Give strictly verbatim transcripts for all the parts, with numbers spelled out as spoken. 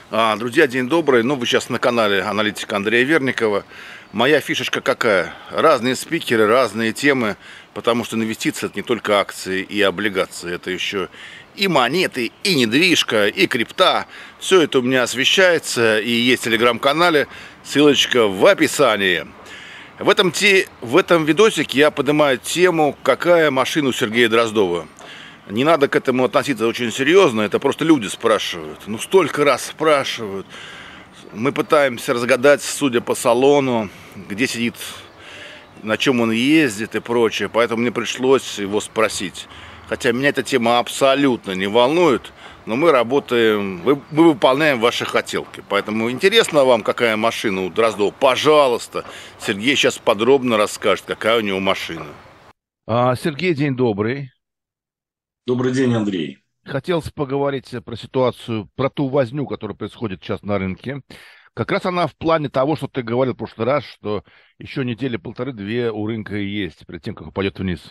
А, Друзья, день добрый. Ну, вы сейчас на канале аналитика Андрея Верникова. Моя фишечка какая? Разные спикеры, разные темы, потому что инвестиции — это не только акции и облигации, это еще и монеты, и недвижка, и крипта. Все это у меня освещается и есть в телеграм-канале, ссылочка в описании. В этом, те, в этом видосике я поднимаю тему, какая машина у Сергея Дроздова. Не надо к этому относиться очень серьезно, это просто люди спрашивают. Ну, столько раз спрашивают. Мы пытаемся разгадать, судя по салону, где сидит, на чем он ездит и прочее. Поэтому мне пришлось его спросить. Хотя меня эта тема абсолютно не волнует, но мы работаем, мы, мы выполняем ваши хотелки. Поэтому интересно вам, какая машина у Дроздова? Пожалуйста, Сергей сейчас подробно расскажет, какая у него машина. А, Сергей, день добрый. Добрый день, Андрей. Хотелось поговорить про ситуацию, про ту возню, которая происходит сейчас на рынке. Как раз она в плане того, что ты говорил в прошлый раз, что еще недели полторы-две у рынка и есть, перед тем, как он пойдет вниз.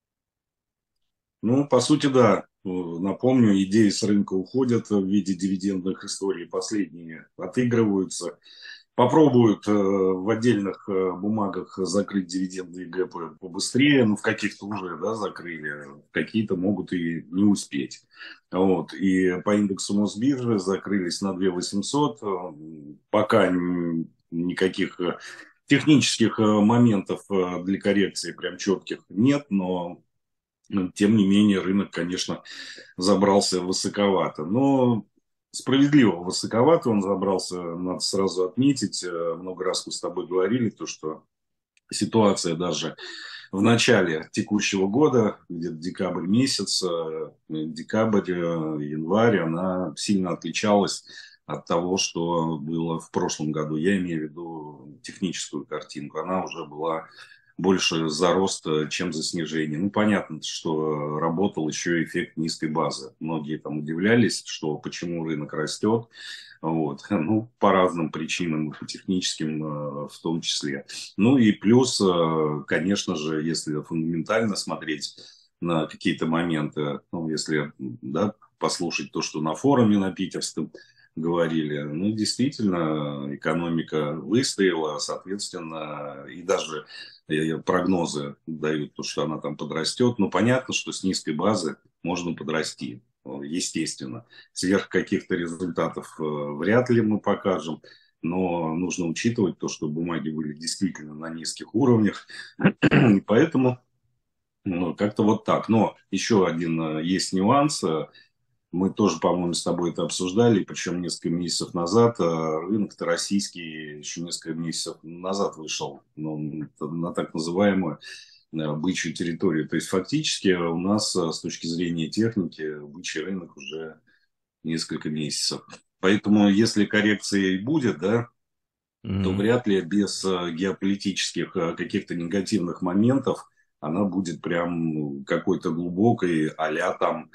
Ну, по сути, да. Э, Напомню, идеи с рынка уходят в виде дивидендных историй. Последние отыгрываются. Попробуют э, в отдельных э, бумагах закрыть дивидендные гэпы побыстрее. Ну, в каких-то уже, да, закрыли. Какие-то могут и не успеть. Вот. И по индексу Мосбиржи закрылись на две тысячи восемьсот. Э, Пока н- никаких э, технических э, моментов э, для коррекции прям четких нет, но Ну, тем не менее, рынок, конечно, забрался высоковато. Но справедливо высоковато он забрался, надо сразу отметить. Э, Много раз мы с тобой говорили, то, что ситуация даже в начале текущего года, где-то декабрь месяц, э, декабрь, э, январь, она сильно отличалась от того, что было в прошлом году. Я имею в виду техническую картинку. Она уже была больше за рост, э, чем за снижение. Ну, понятно, что работал еще эффект низкой базы. Многие там удивлялись, что почему рынок растет. Вот. Ну, по разным причинам, по техническим э, в том числе. Ну и плюс, э, конечно же, если фундаментально смотреть на какие-то моменты, ну, если да, послушать то, что на форуме на питерском говорили, ну, действительно, экономика выстояла, соответственно, и даже э, прогнозы дают, то, что она там подрастет. Но понятно, что с низкой базы можно подрасти, э, естественно. Сверх каких-то результатов э, вряд ли мы покажем. Но нужно учитывать то, что бумаги были действительно на низких уровнях. И поэтому ну, как-то вот так. Но еще один э, есть нюанс. Э, Мы тоже, по-моему, с тобой это обсуждали, причем несколько месяцев назад. Э, Рынок-то российский еще несколько месяцев назад вышел ну, на так называемую э, бычью территорию. То есть фактически у нас э, с точки зрения техники бычий рынок уже несколько месяцев. Поэтому если коррекция и будет, да, то Мгм. вряд ли без э, геополитических э, каких-то негативных моментов она будет прям какой-то глубокой а-ля там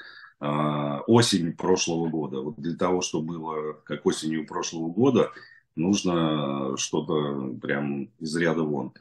э, осень прошлого года. Вот для того, чтобы было как осенью прошлого года, нужно что-то прям из ряда вон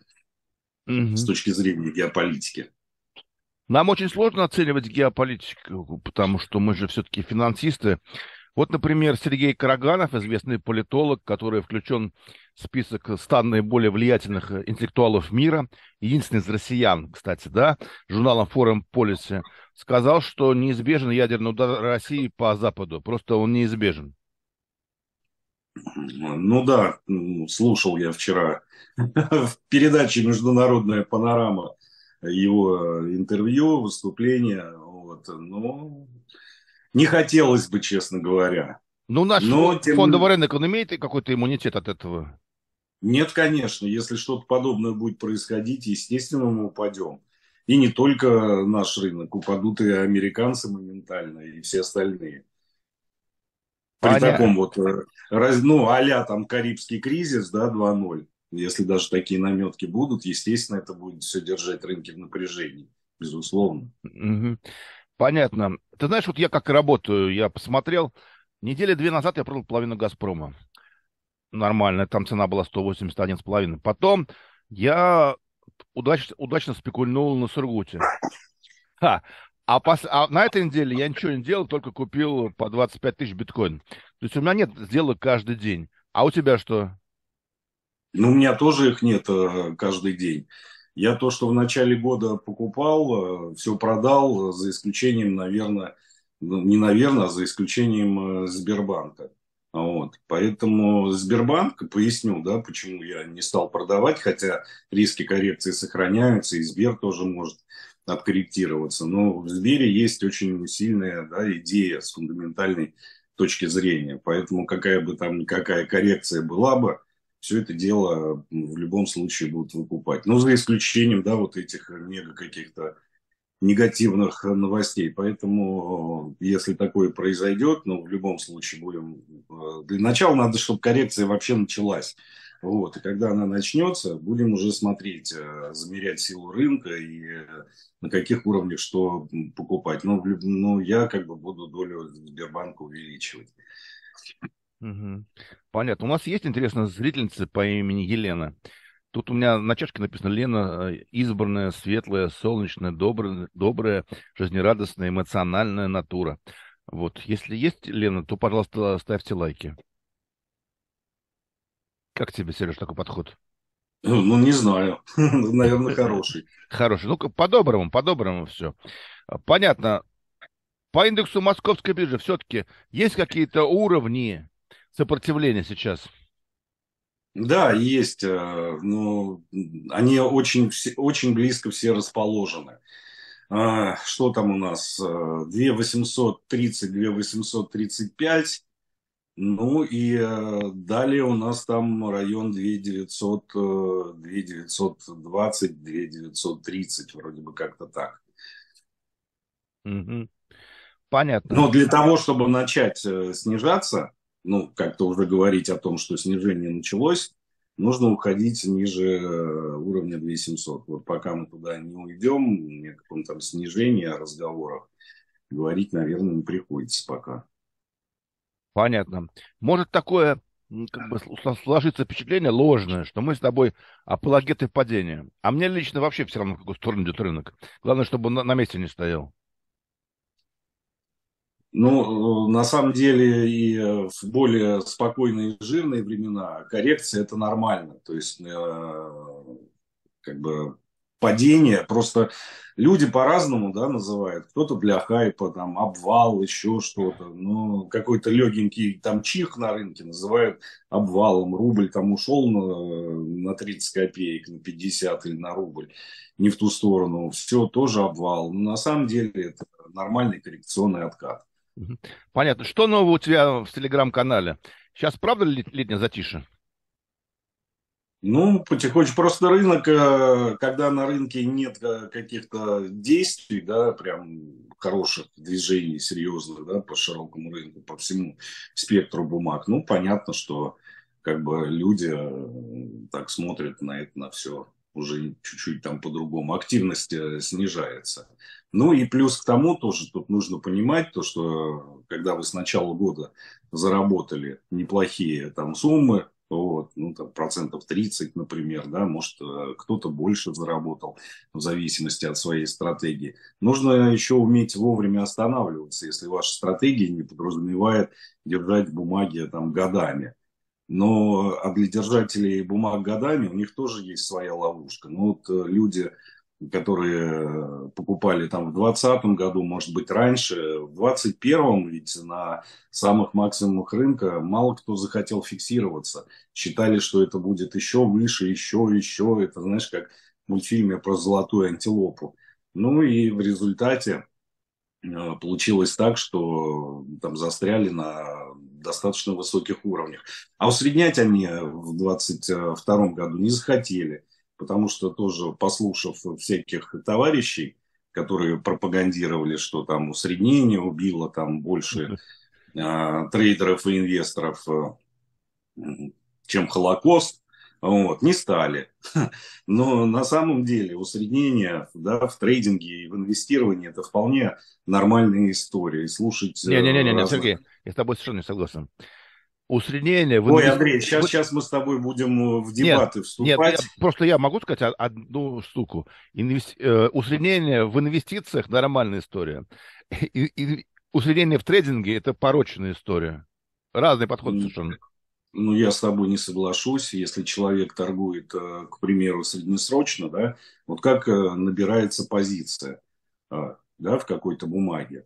с Мгм. точки зрения геополитики. Нам очень сложно оценивать геополитику, потому что мы же все-таки финансисты. Вот, например, Сергей Караганов, известный политолог, который включен в список ста наиболее влиятельных э, интеллектуалов мира, единственный из россиян, кстати, да, журналом Foreign Policy, сказал, что неизбежен ядерный удар России по Западу. Просто он неизбежен. Ну да, м, слушал я вчера в передаче «Международная панорама» его интервью, выступление. Вот. Но не хотелось бы, честно говоря. Ну, наш Но фо- тем фондовый рынок, он имеет какой-то иммунитет от этого? нет, конечно, если что-то подобное будет происходить, естественно, мы упадем. И не только наш рынок, упадут и американцы моментально, и все остальные. При Поня... таком вот, э, раз- ну, а-ля там Карибский кризис, да, два ноль, если даже такие наметки будут, естественно, это будет все держать рынки в напряжении, безусловно. Мгм. Понятно. Ты знаешь, вот я как работаю, я посмотрел, недели две назад я продал половину «Газпрома». Нормально, там цена была сто восемьдесят один с половиной. Потом я удач- удачно спекульнул на Сургуте. Ха! А, пос- а на этой неделе я ничего не делал, только купил по двадцать пять тысяч биткоин. То есть у меня нет сделок каждый день. А у тебя что? Ну, у меня тоже их нет э, каждый день. Я то, что в начале года покупал, все продал, э, за исключением, наверное, ну, не наверное, а за исключением э, Сбербанка. Вот. Поэтому Сбербанк, поясню, да, почему я не стал продавать, хотя риски коррекции сохраняются, и Сбер тоже может откорректироваться. Но в Сбере есть очень сильная, да, идея с фундаментальной точки зрения. Поэтому какая бы там никакая коррекция была бы, все это дело в любом случае будут выкупать. Ну, за исключением, да, вот этих мега каких-то негативных новостей. Поэтому, если такое произойдет, ну, в любом случае будем... э, Для начала надо, чтобы коррекция вообще началась. Вот. И когда она начнется, будем уже смотреть, э, замерять силу рынка и э, на каких уровнях что покупать. Ну, в люб- ну, я как бы буду долю Сбербанка увеличивать. Мгм. Понятно. У нас есть интересная зрительница по имени Елена. Тут у меня на чашке написано: Лена, э, избранная, светлая, солнечная, добрая, добрая, жизнерадостная, эмоциональная натура. Вот, если есть Лена, то, пожалуйста, ставьте лайки. Как тебе, Сереж, такой подход? Ну, не знаю. Наверное, хороший. Хороший. Ну-ка, по-доброму, по-доброму все. Понятно. По индексу Московской биржи все-таки есть какие-то уровни сопротивления сейчас? Да, есть, э, но они очень, все- очень близко все расположены. А, Что там у нас? Э, две восемьсот тридцать, две восемьсот тридцать пять. Ну и э, далее у нас там район две девятьсот, э, две девятьсот двадцать, две девятьсот тридцать, вроде бы как-то так. Мгм. Понятно. Но для того, чтобы начать э, снижаться, ну, как-то уже говорить о том, что снижение началось, нужно уходить ниже э, уровня две тысячи семьсот. Вот пока мы туда не уйдем, ни о каком там снижении, о разговорах говорить, наверное, не приходится пока. Понятно. Может такое, м, как бы сло- сложиться впечатление ложное, что мы с тобой апологеты падения. А мне лично вообще все равно, в какую сторону идет рынок. Главное, чтобы он на, на месте не стоял. Ну, э, на самом деле и э, в более спокойные и жирные времена коррекция это нормально. То есть э, как бы падение. Просто люди по-разному, да, называют. Кто-то для хайпа, там, обвал, еще что-то. Ну, какой-то легенький там чих на рынке называют обвалом. Рубль там ушел на, на тридцать копеек, на пятьдесят или на рубль. Не в ту сторону. Все тоже обвал. Но на самом деле это нормальный коррекционный откат. Мгм. Понятно. Что нового у тебя в телеграм-канале? Сейчас правда ли летнее затишье? Ну, потихонечку. Просто рынок, э, когда на рынке нет э, каких-то действий, да, прям хороших движений, серьезных, да, по широкому рынку, по всему спектру бумаг, ну, понятно, что как бы люди э, так смотрят на это, на все уже чуть-чуть там по-другому. Активность э, снижается. Ну и плюс к тому тоже тут нужно понимать то, что когда вы с начала года заработали неплохие там суммы, вот, ну, там, процентов тридцать, например, да, может, э, кто-то больше заработал в зависимости от своей стратегии. Нужно еще уметь вовремя останавливаться, если ваша стратегия не подразумевает держать бумаги там годами. Но а для держателей бумаг годами у них тоже есть своя ловушка. Ну, вот э, люди, которые покупали там в двадцатом году, может быть, раньше, в двадцать первом ведь на самых максимумах рынка мало кто захотел фиксироваться. Считали, что это будет еще выше, еще, еще. Это, знаешь, как в мультфильме про золотую антилопу. Ну и в результате э, получилось так, что там застряли на достаточно высоких уровнях. А усреднять они в двадцать втором году не захотели, потому что тоже послушав всяких товарищей, которые пропагандировали, что там усреднение убило там больше э, трейдеров и инвесторов, э, чем Холокост, вот, не стали. Но на самом деле усреднение, да, в трейдинге и в инвестировании это вполне нормальная история. И слушать э, Не-не-не, разных... Сергей, я с тобой совершенно не согласен. Усреднение в Ой, инвестициях. Андрей, сейчас, сейчас мы с тобой будем в Нет, дебаты нет, я, вступать. просто я могу сказать о- одну штуку. Инвести- э, усреднение в инвестициях– нормальная история. И, и усреднение в трейдинге– это порочная история. Разные подходы совершенно. Ну, я с тобой не соглашусь. Если человек торгует, э, к примеру, среднесрочно, да, вот как э, набирается позиция, а, да, в какой-то бумаге.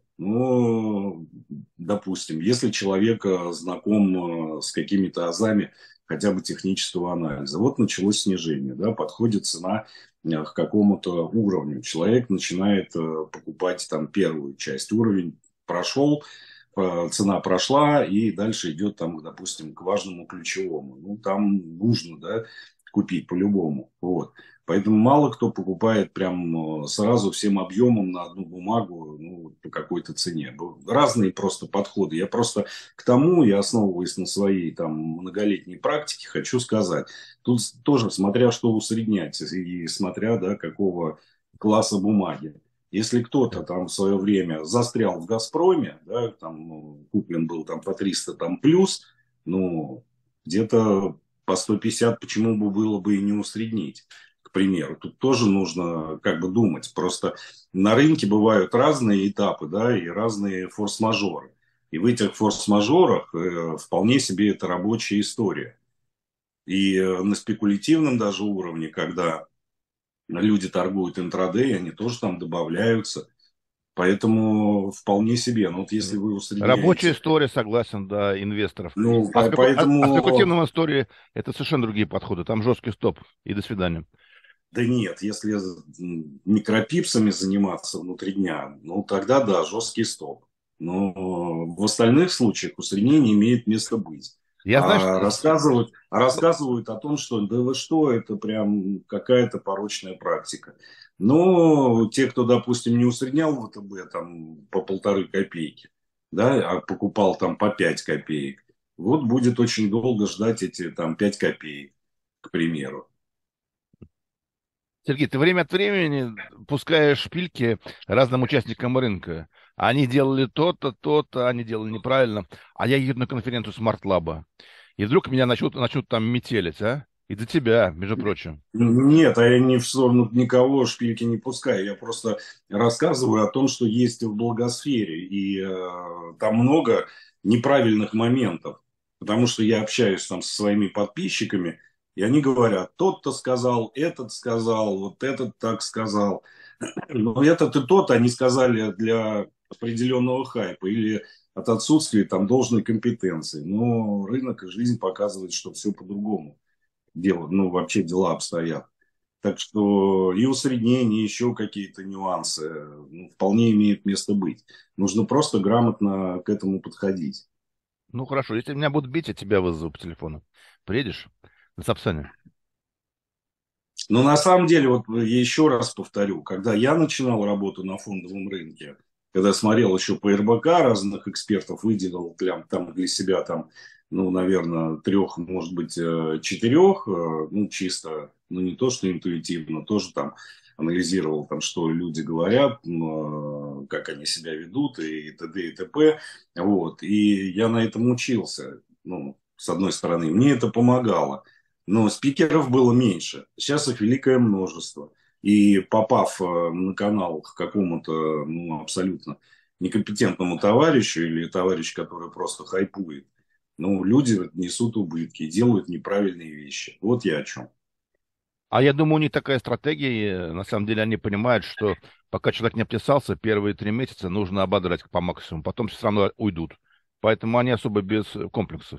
Ну, допустим, если человек э, знаком э, с какими-то азами хотя бы технического анализа, вот началось снижение, да, подходит цена э, к какому-то уровню. Человек начинает э, покупать там первую часть. Уровень прошел, э, цена прошла, и дальше идет там, допустим, к важному ключевому. Ну, там нужно, да, купить по-любому. Вот. Поэтому мало кто покупает прям э, сразу всем объемом на одну бумагу, ну, по какой-то цене. Бу- Разные просто подходы. Я просто к тому, я основываясь на своей там многолетней практике, хочу сказать, тут с- тоже смотря что усреднять и смотря, да, какого класса бумаги. Если кто-то там в свое время застрял в «Газпроме», да, там ну, куплен был там по триста там плюс, ну, где-то по сто пятьдесят почему бы было бы и не усреднить, к примеру. Тут тоже нужно как бы думать. Просто на рынке бывают разные этапы, да, и разные форс-мажоры. И в этих форс-мажорах э, вполне себе это рабочая история. И э, на спекулятивном даже уровне, когда люди торгуют интрадей, они тоже там добавляются. Поэтому вполне себе. Ну вот если вы Рабочая усредняете, история, согласен, да, инвесторов. ну, А, по- спеку... а, а поэтому, спекулятивном истории это совершенно другие подходы. Там жесткий стоп и до свидания. да нет, если м, микропипсами заниматься внутри дня, ну тогда да, жесткий стоп. Но в остальных случаях усреднение имеет место быть. Я, знаешь, А рассказывают, а рассказывают о том, что да вы что, это прям какая-то порочная практика. Но те, кто, допустим, не усреднял в ВТБ там по полторы копейки, да, а покупал там по пять копеек, вот будет очень долго ждать эти там пять копеек, к примеру. Сергей, ты время от времени пускаешь шпильки разным участникам рынка. Они делали то-то, то-то, они делали неправильно. А я еду на конференцию Smart Lab. И вдруг меня начнут, начнут там метелить, а? Из-за тебя, между прочим. Нет, а я ни в сторону никого шпильки не пускаю. Я просто рассказываю о том, что есть в благосфере. И э, там много неправильных моментов. Потому что я общаюсь там со своими подписчиками, и они говорят, тот-то сказал, этот сказал, вот этот так сказал. Но этот и тот они сказали для определенного хайпа или от отсутствия там должной компетенции. Но рынок и жизнь показывает, что все по-другому дело, ну, вообще дела обстоят. Так что и усреднение, и еще какие-то нюансы ну, вполне имеют место быть. Нужно просто грамотно к этому подходить. Ну, хорошо, если меня будут бить, я тебя вызову по телефону. Приедешь на Сапсане? Но на самом деле, вот я еще раз повторю, когда я начинал работу на фондовом рынке, когда смотрел еще по эр бэ ка разных экспертов, выделил прям там для себя там, ну, наверное, трех, может быть, э, четырех, э, ну, чисто, ну, не то, что интуитивно, тоже там анализировал, там, что люди говорят, м, э, как они себя ведут и т.д. и т.п. Вот. И я на этом учился. Ну, с одной стороны, мне это помогало. Но спикеров было меньше. Сейчас их великое множество. И попав э, на канал к какому-то ну, абсолютно некомпетентному товарищу или товарищ, который просто хайпует, ну, люди несут убытки, делают неправильные вещи. Вот я о чем. А я думаю, у них такая стратегия. и, На самом деле они понимают, что пока человек не обтесался, первые три месяца нужно ободрать по максимуму. Потом все равно уйдут. Поэтому они особо без комплексов.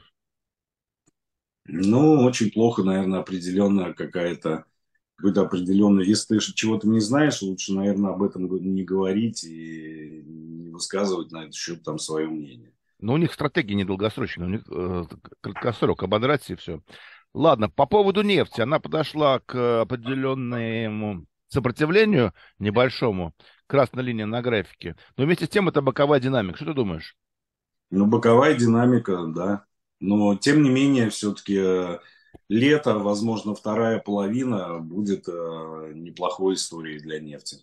Ну, очень плохо, наверное, определенная какая-то какой-то определенный. Если ты чего-то не знаешь, лучше, наверное, об этом не говорить и не высказывать на этот счет там свое мнение. Но у них стратегия недолгосрочная. У них э, краткосрок ободрать и все. Ладно, по поводу нефти. Она подошла к определенному сопротивлению небольшому. Красная линия на графике. Но вместе с тем это боковая динамика. Что ты думаешь? Ну, боковая динамика, да. Но, тем не менее, все-таки э, лето, возможно, вторая половина будет э, неплохой историей для нефти.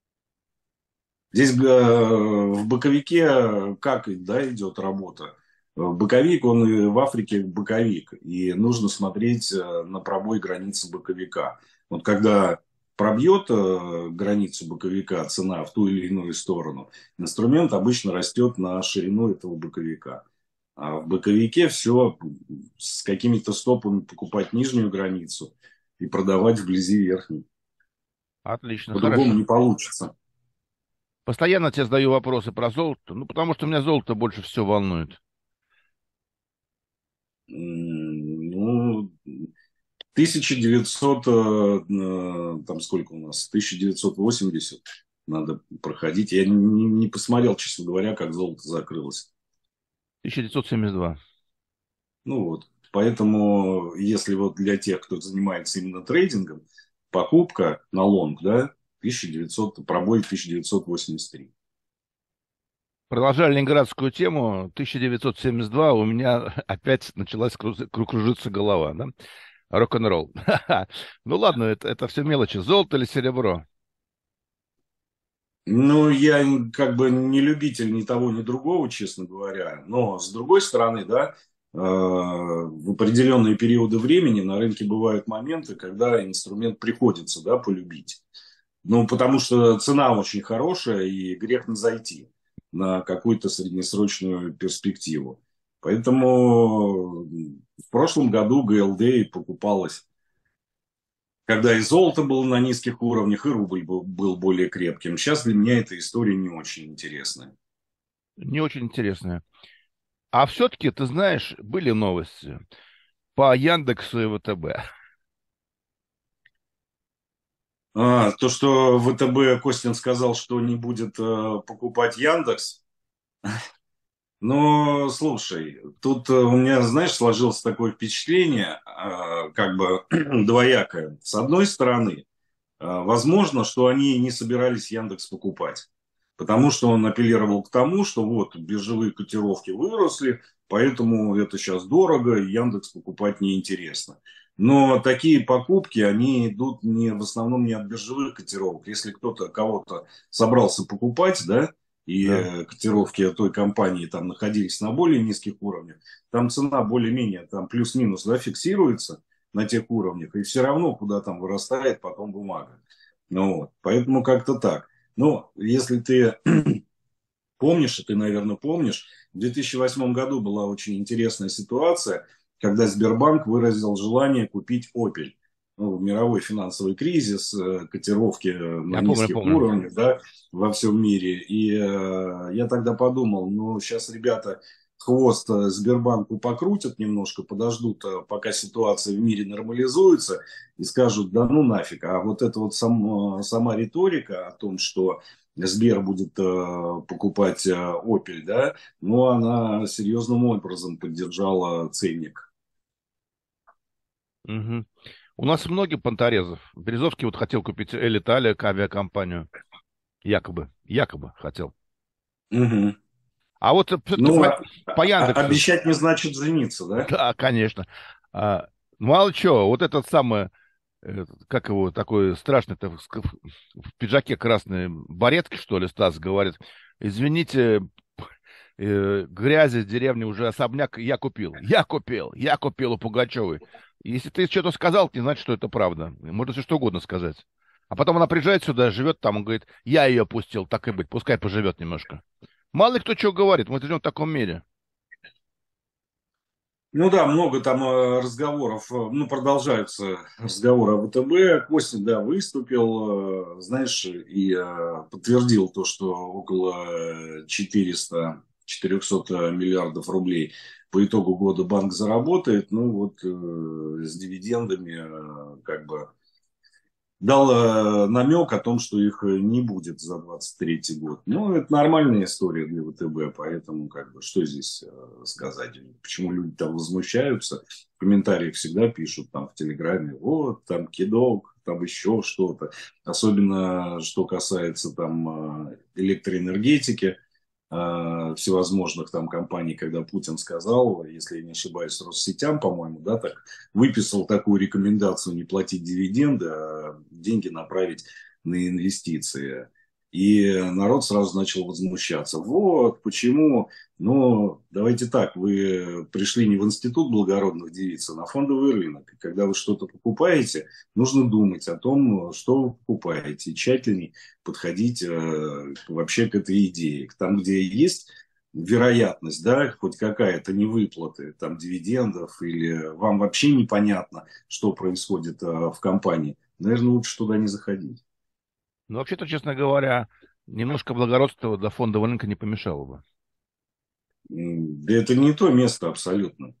Здесь э, в боковике как да, идет работа? Боковик, он и в Африке боковик, и нужно смотреть э, на пробой границы боковика. Вот когда пробьет э, границу боковика цена в ту или иную сторону, инструмент обычно растет на ширину этого боковика. А в боковике все с какими-то стопами покупать нижнюю границу и продавать вблизи верхней. Отлично, По-другому хорошо. не получится. Постоянно тебе задаю вопросы про золото, ну, потому что меня золото больше всего волнует. М, Ну, тысяча девятьсот, э, э, там сколько у нас, тысяча девятьсот восемьдесят надо проходить. Я не, не посмотрел, честно говоря, как золото закрылось. тысяча девятьсот семьдесят два. Ну вот, поэтому, если вот для тех, кто занимается именно трейдингом, покупка на лонг, да, тысяча девятьсот, пробой тысяча девятьсот восемьдесят три. Продолжая ленинградскую тему, тысяча девятьсот семьдесят два у меня опять началась кру- кру- кружиться голова, да? Рок-н-ролл. Ну ладно, это, это все мелочи. Золото или серебро? Ну, я как бы не любитель ни того, ни другого, честно говоря. Но, с другой стороны, да, э, в определенные периоды времени на рынке бывают моменты, когда инструмент приходится, да, полюбить. Ну, потому что цена очень хорошая, и грех не зайти на какую-то среднесрочную перспективу. Поэтому в прошлом году гэ эл дэ покупалось, когда и золото было на низких уровнях, и рубль был, был более крепким. Сейчас для меня эта история не очень интересная. Не очень интересно. А все-таки, ты знаешь, были новости по Яндексу и вэ тэ бэ. А, то, что вэ тэ бэ Костин сказал, что не будет э, покупать Яндекс. Но, слушай, тут э, у меня, знаешь, сложилось такое впечатление, э, как бы двоякое. С одной стороны, э, возможно, что они не собирались Яндекс покупать, потому что он апеллировал к тому, что вот биржевые котировки выросли, поэтому это сейчас дорого, и Яндекс покупать неинтересно. Но такие покупки, они идут не, в основном не от биржевых котировок. Если кто-то кого-то собрался покупать, да, и Да. э, котировки той компании там находились на более низких уровнях, там цена более-менее там плюс-минус, да, фиксируется на тех уровнях, и все равно куда там вырастает потом бумага. Ну, вот. Поэтому как-то так. Но если ты помнишь, и ты, наверное, помнишь, в две тысячи восьмом году была очень интересная ситуация, когда Сбербанк выразил желание купить Opel. Ну, мировой финансовый кризис, э, котировки на Я помню, низких помню. уровнях, да, во всем мире. И э, я тогда подумал, ну, сейчас ребята хвост э, Сбербанку покрутят немножко, подождут, э, пока ситуация в мире нормализуется, и скажут, да ну нафиг. А вот эта вот сам, э, сама риторика о том, что Сбер будет э, покупать э, Opel, да, но она серьезным образом поддержала ценник. Мгм. У нас много понторезов. Березовский вот хотел купить Эль Италия, авиакомпанию. Якобы. Якобы хотел. Мгм. А вот все-таки Ну, по, а- по а- Яндексу. обещать не значит жениться, да? Да, конечно. А, мало чего, вот этот самый, э, как его, такой страшный в, ск- в пиджаке красной баретки, что ли, Стас говорит, извините, э, грязи в деревне уже особняк я купил. Я купил, я купил у Пугачевой. Если ты что-то сказал, это не значит, что это правда. Можно все что угодно сказать. А потом она приезжает сюда, живет там, он говорит, я ее пустил, так и быть, пускай поживет немножко. Мало ли кто что говорит, мы живем в таком мире. Ну да, много там э, разговоров, э, ну, продолжаются разговоры о вэ тэ бэ. Костин, да, выступил, э, знаешь, и э, подтвердил то, что около четыреста четыреста миллиардов рублей по итогу года банк заработает. Ну вот э, с дивидендами э, как бы дал э, намек о том, что их э, не будет за двадцать третий год. Ну, это нормальная история для вэ тэ бэ, поэтому как бы что здесь э, сказать? Почему люди там возмущаются? В комментариях всегда пишут там в Телеграме, вот, там кидок, там еще что-то. Особенно, что касается там э, электроэнергетики, э, всевозможных там компаний, когда Путин сказал, если я не ошибаюсь, Россетям, по-моему, да, так, выписал такую рекомендацию не платить дивиденды, а деньги направить на инвестиции. И народ сразу начал возмущаться. Вот, почему? Ну, давайте так, вы пришли не в институт благородных девиц, а на фондовый рынок. И когда вы что-то покупаете, нужно думать о том, что вы покупаете, и тщательней подходить э, вообще к этой идее. Там, где есть вероятность, да, хоть какая-то невыплаты, там, дивидендов, или вам вообще непонятно, что происходит э, в компании, наверное, лучше туда не заходить. Ну, вообще-то, честно говоря, немножко благородства до фондового рынка не помешало бы. М, Да это не то место абсолютно.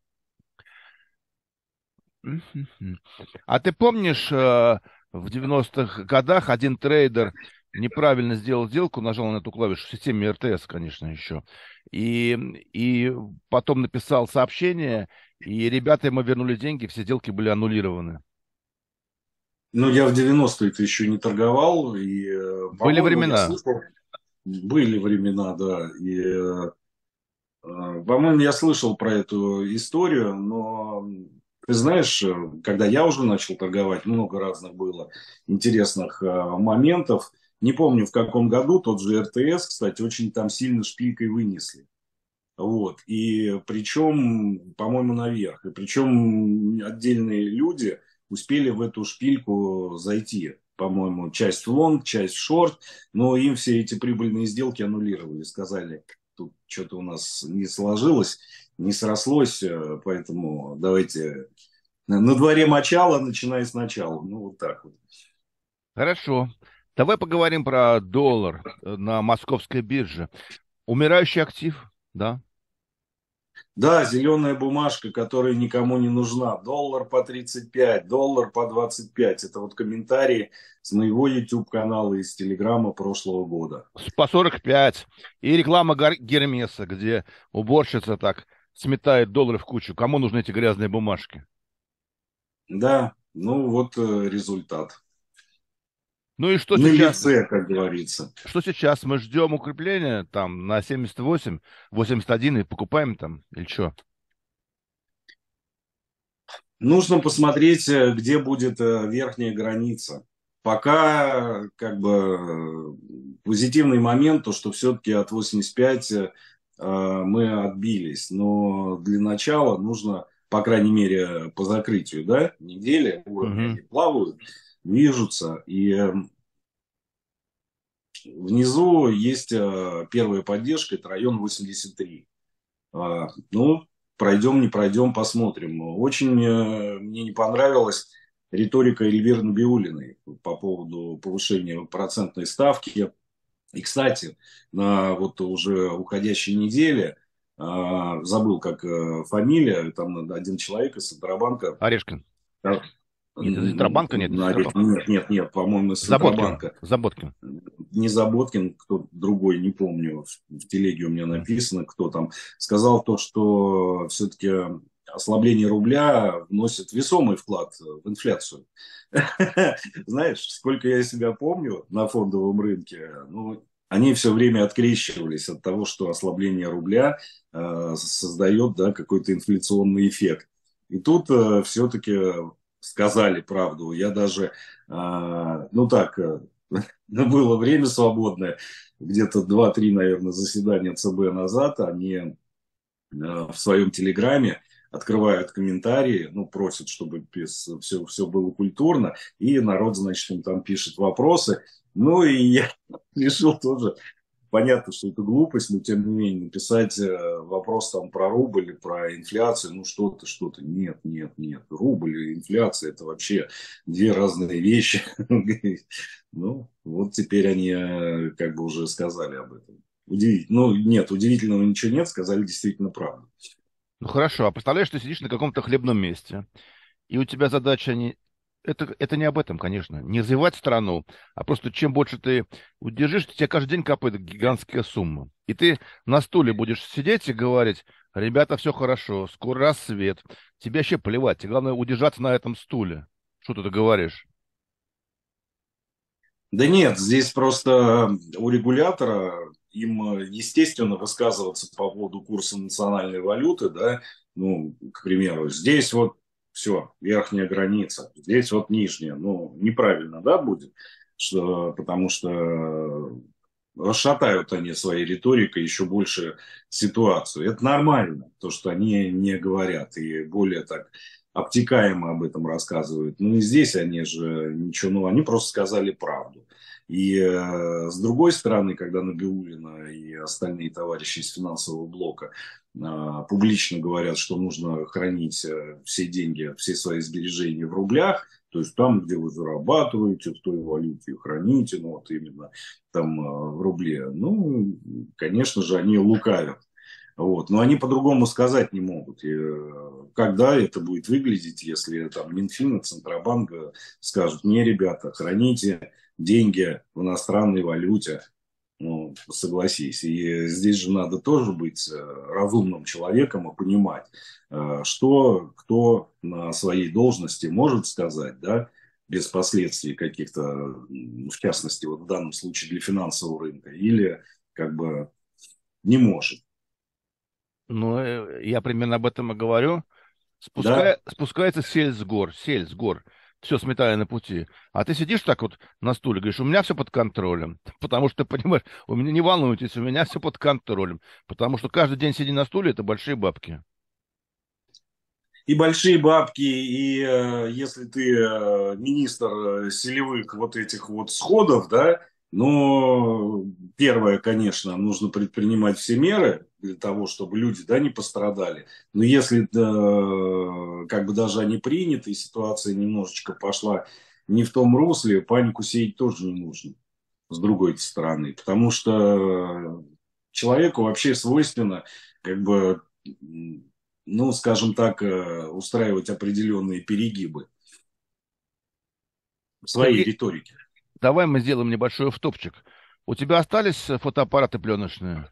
Мгм. А ты помнишь, э, в девяностых годах один трейдер неправильно сделал сделку, нажал на эту клавишу в системе эр тэ эс, конечно, еще, и, и потом написал сообщение, и ребята ему вернули деньги, все сделки были аннулированы. Ну, я в девяностые-то еще не торговал, и, э, Были по-моему, я времена. слышал, были времена, да, и, э, э, по-моему, я слышал про эту историю, но ты знаешь, э, когда я уже начал торговать, много разных было интересных э, моментов. Не помню, в каком году тот же эр тэ эс, кстати, очень там сильно шпилькой вынесли. Вот. И причем, по-моему, наверх. И причем отдельные люди успели в эту шпильку зайти. По-моему, часть в лонг, часть в шорт. Но им все эти прибыльные сделки аннулировали. Сказали, тут что-то у нас не сложилось, не срослось. э, Поэтому давайте на на дворе мочало, начиная сначала. Ну, вот так вот. Хорошо. Давай поговорим про доллар э, на московской бирже. Умирающий актив, да? Да, зеленая бумажка, которая никому не нужна. Доллар по тридцать пять, доллар по двадцать пять. Это вот комментарии с моего YouTube-канала из Телеграма прошлого года. С- По сорок пять. И реклама Гар- Гермеса, где уборщица так сметает доллары в кучу. Кому нужны эти грязные бумажки? Да, ну вот э, результат. Ну и что На сейчас? лице, как говорится. Что сейчас? Мы ждем укрепления там на семьдесят восемь, восемьдесят один и покупаем там или что? Нужно посмотреть, э, где будет э, верхняя граница. Пока как бы э, позитивный момент, то что все-таки от восемьдесят пять э, мы отбились. Но для начала нужно, по крайней мере, по закрытию, да, недели уровни Мгм. они плавают, движутся. И э, внизу есть э, первая поддержка, это район восемьдесят три. А, ну, пройдем, не пройдем, посмотрим. Очень э, мне не понравилась риторика Эльвиры Набиуллиной по поводу повышения процентной ставки. И, кстати, на вот уже уходящей неделе, а, забыл, как э, фамилия, там один человек из Центробанка, Орешкин. да, Нет, из н- Центробанка, нет, из на- Центробанка. нет, нет, нет, по-моему, из Заботкин. Центробанка, Заботкин. не Заботкин, кто другой, не помню, в, в телеге у меня М. написано, кто там, сказал то, что все-таки ослабление рубля вносит весомый вклад в инфляцию. Знаешь, сколько я себя помню на фондовом рынке, ну, они все время открещивались от того, что ослабление рубля э, создает, да, какой-то инфляционный эффект. И тут э, все-таки сказали правду. Я даже, э, ну так, э, но было время свободное, где-то два-три, наверное, заседания цэ бэ назад, они э, в своем телеграме открывают комментарии, ну, просят, чтобы все, все было культурно, и народ, значит, им там пишет вопросы. Ну, и я решил тоже, понятно, что это глупость, но тем не менее, написать э, вопрос там про рубль, про инфляцию, ну, что-то, что-то. Нет, нет, нет. Рубль и инфляция – это вообще две разные вещи. Ну, вот теперь они э, как бы уже сказали об этом. Удивительно. Ну, нет, удивительного ничего нет, сказали действительно правду. Ну хорошо, а представляешь, ты сидишь на каком-то хлебном месте, и у тебя задача не... Это, это не об этом, конечно. Не развивать страну, а просто чем больше ты удержишь, тебе каждый день капает гигантская сумма. И ты на стуле будешь сидеть и говорить, ребята, все хорошо, скоро рассвет. Тебе вообще плевать, тебе главное удержаться на этом стуле. Что ты говоришь? Да нет, здесь просто у регулятора им, э, естественно, высказываться по поводу курса национальной валюты, да, ну, к примеру, здесь вот все, верхняя граница, здесь вот нижняя, ну, неправильно, да, будет, что, потому что расшатают они своей риторикой еще больше ситуацию. Это нормально, то, что они не говорят и более так обтекаемо об этом рассказывают. Ну и здесь они же ничего, ну они просто сказали правду. И э, с другой стороны, когда Набиуллина и остальные товарищи из финансового блока э, публично говорят, что нужно хранить э, все деньги, все свои сбережения в рублях, то есть там, где вы зарабатываете, в той валюте храните, ну вот именно там э, в рубле. Ну, конечно же, они лукавят. Вот. Но они по-другому сказать не могут. И, э, когда это будет выглядеть, если там Минфин и Центробанк э, скажут: не, ребята, храните деньги в иностранной валюте. Ну, согласись. И здесь же надо тоже быть э, разумным человеком и понимать, э, что кто на своей должности может сказать, да, без последствий каких-то, м, в частности, вот в данном случае для финансового рынка, или как бы не может. Ну, э, я примерно об этом и говорю. Да, Спуская, спускается сель с гор, сель с гор, все сметая на пути. А ты сидишь так вот на стуле, говоришь: у меня все под контролем. Потому что, понимаешь, у меня не волнуйтесь, у меня все под контролем. Потому что каждый день сидя на стуле — это большие бабки. и большие бабки, и э, если ты э, министр э, селевых вот этих вот сходов, да, ну, первое, конечно, нужно предпринимать все меры для того, чтобы люди, да, не пострадали. Но если, э, как бы даже они приняты, и ситуация немножечко пошла не в том русле, панику сеять тоже не нужно, с другой стороны. Потому что человеку вообще свойственно, как бы, ну, скажем так, э, устраивать определенные перегибы в своей Сергей, риторике. давай мы сделаем небольшой офф-топчик. У тебя остались э, фотоаппараты пленочные?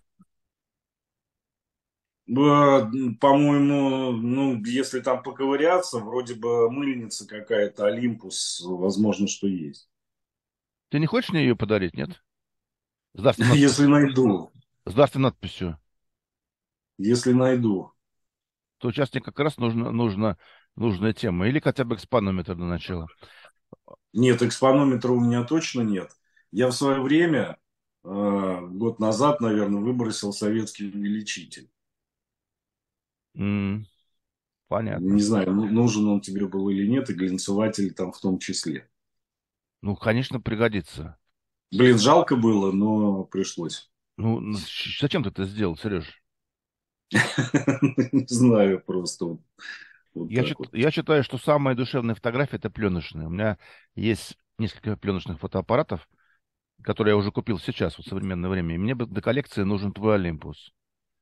Э, По-моему, ну, если там поковыряться, вроде бы мыльница какая-то, Олимпус, возможно, что есть. Ты не хочешь мне ее подарить, нет? С дарственной Если надписью. найду, С дарственной надписью. если найду. То сейчас мне как раз нужно, нужно, нужная тема. Или хотя бы экспанометр для начала. Нет, экспонометра у меня точно нет. Я в свое время, э, год назад, наверное, выбросил советский увеличитель. М, понятно. Не знаю, ну- нужен он тебе был или нет, и глянцеватель там в том числе. Ну, конечно, пригодится. Блин, жалко было, но пришлось. Ну, ну, щ- зачем ты это сделал, Сереж? Не знаю, просто вот, вот Я, так счит- вот. я считаю, что самая душевная фотография — это пленочная. У меня есть несколько пленочных фотоаппаратов, которые я уже купил сейчас, в современное время. И мне бы до коллекции нужен твой Олимпус.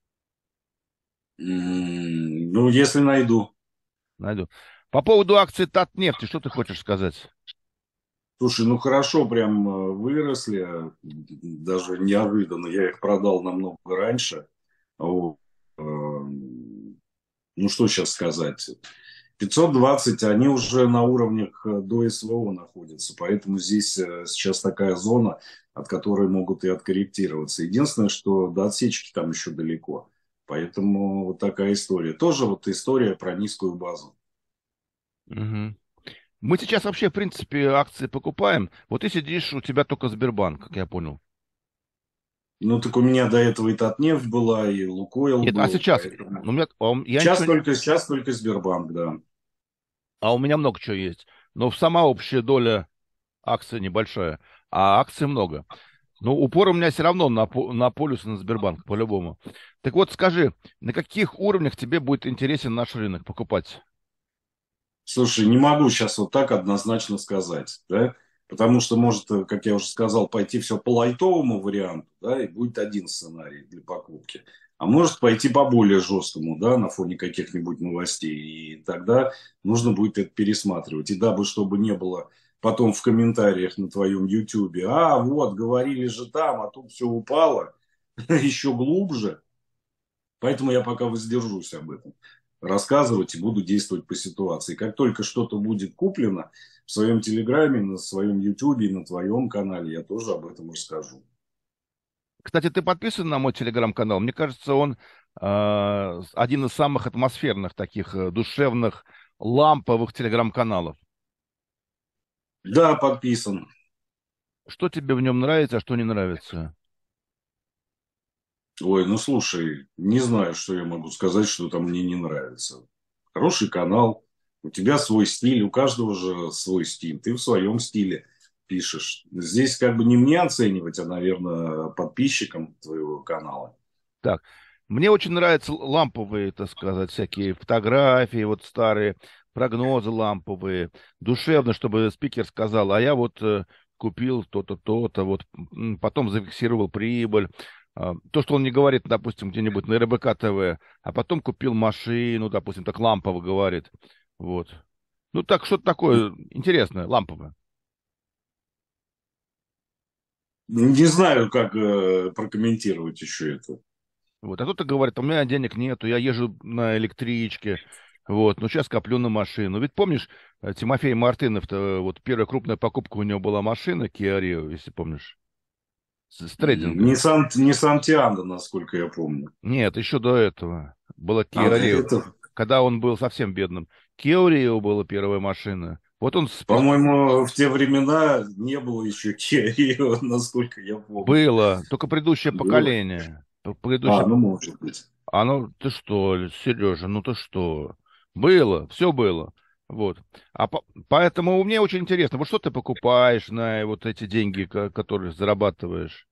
М, Ну, если найду. Найду. По поводу акций Татнефти, что ты хочешь сказать? Слушай, ну хорошо, прям э, выросли, э, даже неожиданно. Я их продал намного раньше. Вот. Э, Ну, что сейчас сказать? пятьсот двадцать, они уже на уровнях э, до СВО находятся, поэтому здесь э, сейчас такая зона, от которой могут и откорректироваться. Единственное, что до отсечки там еще далеко, поэтому вот такая история. Тоже вот история про низкую базу. Мгм. Мы сейчас вообще, в принципе, акции покупаем. Вот ты сидишь, у тебя только Сбербанк, как я понял. Ну, так у меня до этого и Татнефть была, и Лукойл Нет, а был, сейчас? поэтому... Ну, у меня, а у- я Сейчас ничего, только, сейчас только Сбербанк, да. а у меня много чего есть. Но сама общая доля акций небольшая, а акций много. Ну, упор у меня все равно на, по- на полюс и на Сбербанк, по-любому. Так вот, скажи, на каких уровнях тебе будет интересен наш рынок покупать? Слушай, не могу сейчас вот так однозначно сказать, да, потому что может, э, как я уже сказал, пойти все по лайтовому варианту, да, и будет один сценарий для покупки. А может пойти по более жесткому, да, на фоне каких-нибудь новостей, и тогда нужно будет это пересматривать. И дабы, чтобы не было потом в комментариях на твоем ютубе: а, вот, говорили же там, а тут все упало еще глубже. Поэтому я пока воздержусь об этом рассказывать и буду действовать по ситуации. Как только что-то будет куплено в своем Телеграме, на своем Ютубе, на твоем канале, я тоже об этом расскажу. Кстати, ты подписан на мой телеграм-канал? Мне кажется, он э, один из самых атмосферных, таких э, душевных, ламповых телеграм-каналов. Да, подписан. Что тебе в нем нравится, а что не нравится? Ой, ну слушай, не знаю, что я могу сказать, что там мне не нравится. Хороший канал, у тебя свой стиль, у каждого же свой стиль. Ты в своем стиле пишешь. Здесь как бы не мне оценивать, а, наверное, подписчикам твоего канала. Так, мне очень нравятся л- ламповые, так сказать, всякие фотографии, вот старые, прогнозы ламповые, душевно, чтобы спикер сказал, а я вот э, купил то-то, то-то, вот м, потом зафиксировал прибыль. А, то, что он не говорит, допустим, где-нибудь на эр бэ ка тэ вэ, а потом купил машину, допустим, так лампово говорит. Вот. Ну, так, что-то такое интересное, ламповое. Не знаю, как э, прокомментировать еще это. Вот. А кто-то говорит, у меня денег нету, я езжу на электричке, вот, но сейчас коплю на машину. Ведь помнишь, э, Тимофей Мартынов-то, вот первая крупная покупка у него была машина Kia Rio, если помнишь, с, с трейдинга. Ниссан, Ниссан Тиана, насколько я помню. Нет, еще до этого была А Kia до Rio, этого, когда он был совсем бедным. Kia Rio была первая машина. Вот он с- по-моему, в те времена не было еще Kia Rio, насколько я помню. было, только предыдущее Было? поколение. П- А, Предыдущее. ну, может быть. А ну ты что, Сережа, ну ты что? Было, все было. Вот. А по- поэтому мне очень интересно, вот что ты покупаешь на вот эти деньги, ко- которые зарабатываешь?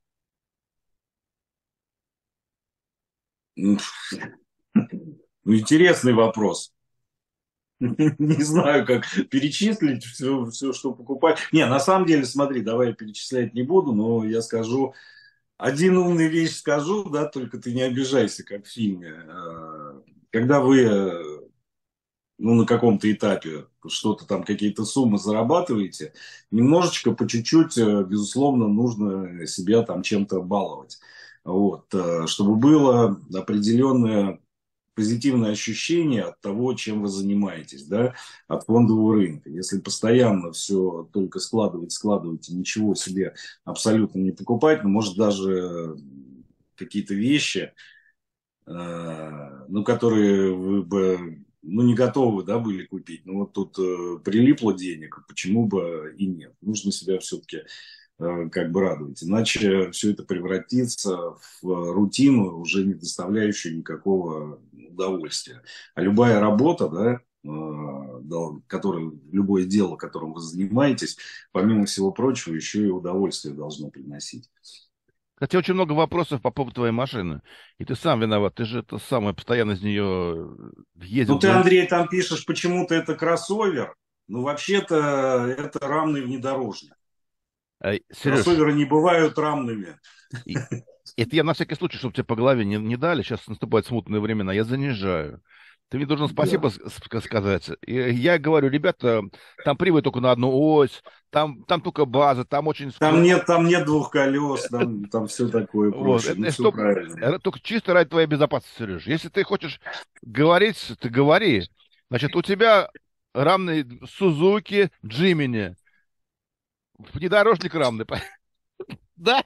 Ну, интересный вопрос. Не знаю, как перечислить все, все, что покупать. Не, на самом деле, смотри, давай я перечислять не буду, но я скажу, один умный вещь скажу, да, только ты не обижайся, как в фильме. Э, Когда вы, э, ну, на каком-то этапе что-то там, какие-то суммы зарабатываете, немножечко, по чуть-чуть, э, безусловно, нужно себя там чем-то баловать. Вот, э, чтобы было определенное позитивное ощущение от того, чем вы занимаетесь, да, от фондового рынка. Если постоянно все только складывать, складывать и ничего себе абсолютно не покупать, ну, может, даже какие-то вещи, э, ну, которые вы бы, ну, не готовы, да, были купить. Ну, вот тут э, прилипло денег, почему бы и нет. Нужно себя все-таки э, как бы радовать. Иначе все это превратится в рутину, уже не доставляющую никакого удовольствия. А любая работа, да, э, да, которая, любое дело, которым вы занимаетесь, помимо всего прочего, еще и удовольствие должно приносить. Кстати, очень много вопросов по поводу твоей машины. И ты сам виноват, ты же это самое постоянно из нее ездил. Ну, ты, за- Андрей, там пишешь, почему-то это кроссовер. Ну, вообще-то это рамный внедорожник. Ай, Сереж, Кроссоверы не бывают рамными. и- это я на всякий случай, чтобы тебе по голове не, не дали, сейчас наступают смутные времена, я занижаю. Ты мне должен спасибо Да. с- с- сказать. И я говорю, ребята, там привод только на одну ось, там, там только база, там очень Там скромно. нет, там нет двух колес, там, там все такое Вот. проще. Это, Ну, это все чтоб- правильно. это только чисто ради твоей безопасности, Сереж. Если ты хочешь говорить, ты говори. Значит, у тебя рамный Сузуки Джимини. Внедорожник рамный. Да?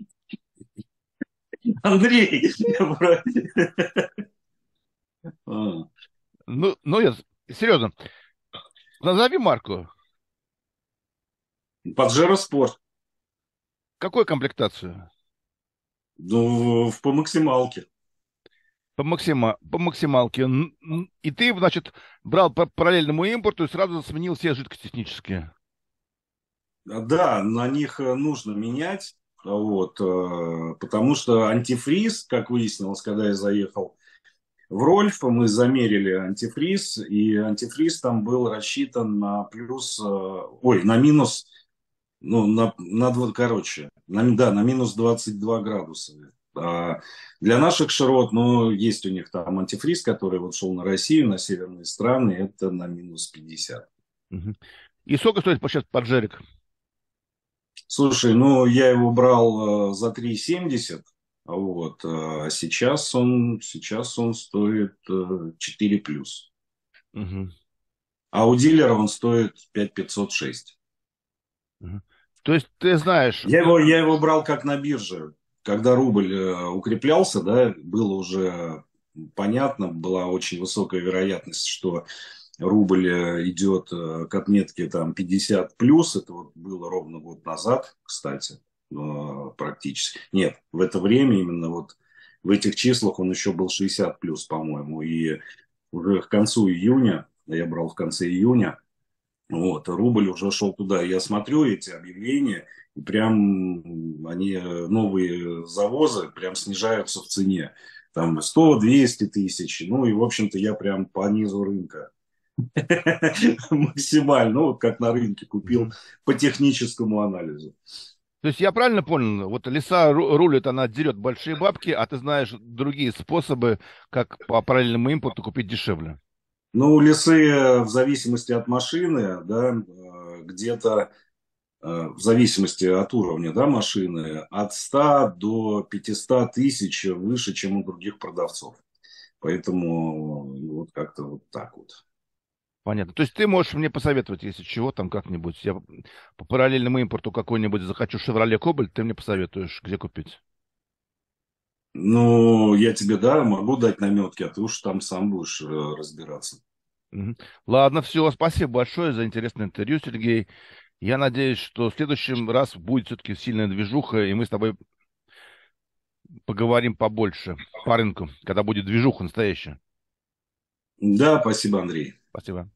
Андрей, я про- А, Ну, ну, я, серьезно, назови марку. Паджеро Спорт. Какую комплектацию? Ну, в- по максималке. По, максима, по максималке. Н- н- И ты, значит, брал по параллельному импорту и сразу сменил все жидкости технические. А, Да, на них э, нужно менять, вот, э, потому что антифриз, как выяснилось, когда я заехал в Рольф, мы замерили антифриз, и антифриз там был рассчитан на плюс, э, ой, на минус, ну, на, на дво- короче, на, да, на минус двадцать два градуса. А для наших широт, ну, есть у них там антифриз, который вот шел на Россию, на северные страны, это на минус пятьдесят. Мгм. И сколько стоит сейчас поджерик? Слушай, ну, я его брал э, за три семьдесят, вот, а сейчас он, сейчас он стоит э, четыре плюс. Мгм. А у дилера он стоит пять пятьсот шесть. Мгм. То есть ты знаешь, Я его, я его брал как на бирже. Когда рубль э, укреплялся, да, было уже понятно, была очень высокая вероятность, что рубль э, идет э, к отметке там пятьдесят плюс. Это вот было ровно год назад, кстати, э, практически. Нет, в это время именно вот в этих числах он еще был шестьдесят плюс, по-моему. И уже к концу июня, я брал в конце июня, вот, рубль уже шел туда. Я смотрю эти объявления, и прям они, новые завозы, прям снижаются в цене. Там сто-двести тысяч. Ну и, в общем-то, я прям по низу рынка. Максимально, ну, вот как на рынке купил по техническому анализу. То есть я правильно понял, вот лиса ру- рулит, она дерет большие бабки, а ты знаешь другие способы, как по параллельному импорту купить дешевле. Ну, у лисы в зависимости от машины, да, э, где-то э, в зависимости от уровня, да, машины, от ста до пятисот тысяч выше, чем у других продавцов. Поэтому ну, вот как-то вот так вот. Понятно. То есть ты можешь мне посоветовать, если чего, там как-нибудь. Я по параллельному импорту какой-нибудь захочу Chevrolet Cobalt, ты мне посоветуешь, где купить. Ну, я тебе, да, могу дать наметки, а ты уж там сам будешь э, разбираться. Мгм. Ладно, все, спасибо большое за интересное интервью, Сергей. Я надеюсь, что в следующем раз будет все-таки сильная движуха, и мы с тобой поговорим побольше по рынку, когда будет движуха настоящая. Да, спасибо, Андрей. Спасибо.